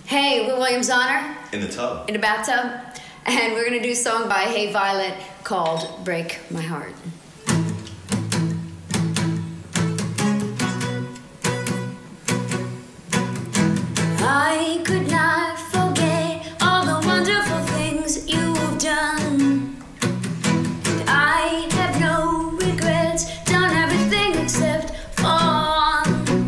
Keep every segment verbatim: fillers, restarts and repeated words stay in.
Hey, we're Williams Honor. In the tub. In the bathtub. And we're going to do a song by Hey Violet called Break My Heart. I could not forget all the wonderful things you've done. I have no regrets, done everything except fun.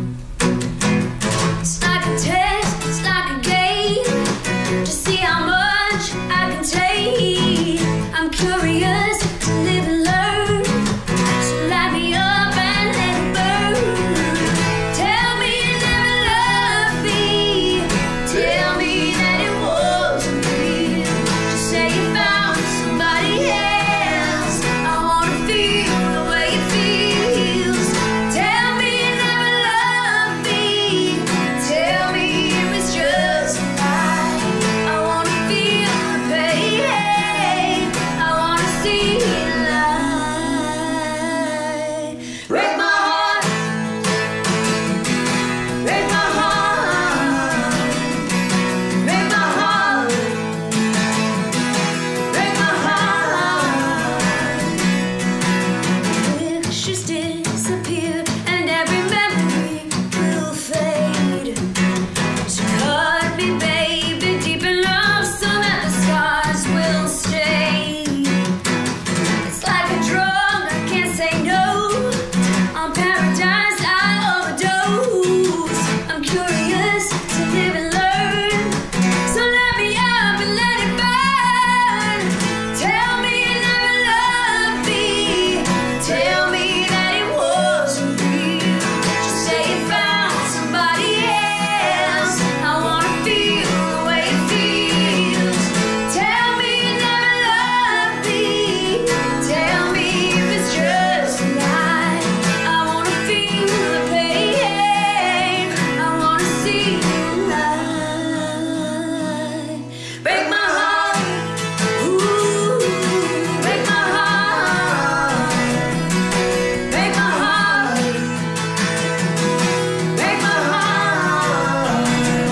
It's like a test, it's like a game, to see how much I can take. I'm curious to live and learn, so light me up and let it burn. Tell me you never loved me, tell me that it wasn't real. Just say you found somebody else, I wanna feel the way it feels. Tell me you never loved me, tell me it was just a lie. I wanna feel the pain, I wanna see it light. Break my heart, break my heart, break my heart, break my heart. Pictures disappear and every memory will fade. So cut me, baby, deep enough so that the scars will stay. It's like a drug, I can't say no. On paradise I overdose. I'm curious to live and learn, so let me up and let it burn. Tell me you never loved me, tell me that it wasn't real. Just say you found somebody else, I wanna feel the way it feels. Tell me you never loved me, tell me if it's just a lie. I wanna feel the pain, I wanna see the light. Break my heart, ooh, break my heart, break my heart, break my heart.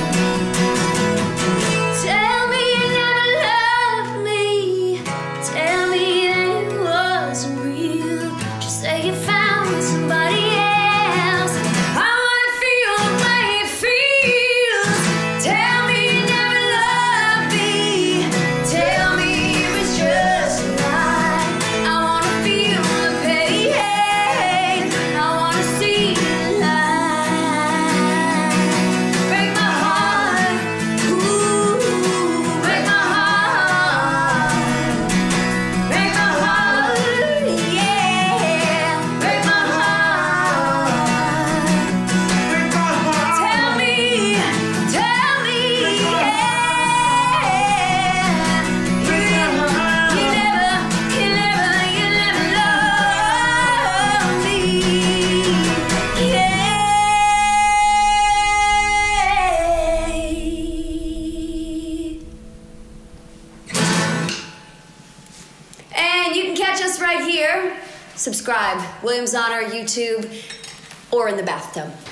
Tell me you never loved me, tell me that it wasn't real. Just say you found somebody else, I wanna feel the way it feels. Tell me you never loved me, tell me it was just a lie. I wanna feel the pain, I wanna see the light. Break my heart, ooh, break my heart, break my heart, yeah, break my heart. Break my heart. Tell me, tell me, yeah, you never, you never, you never, you never loved me, yeah. And you can catch us right here. Subscribe, Williams Honor, YouTube, or in the bathtub.